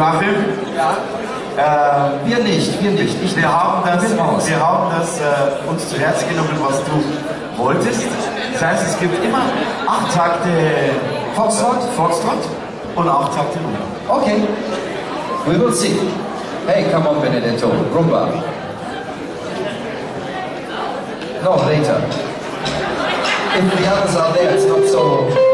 Joachim? Ja. Wir nicht. Wir haben das uns zu Herzen genommen, was du wolltest. Das heißt, es gibt immer 8 Takte Foxtrot und 8 Takte Rumba. Okay. We will see. Hey, come on, Benedetto. Rumba. No, later. If the others are there, it's not so...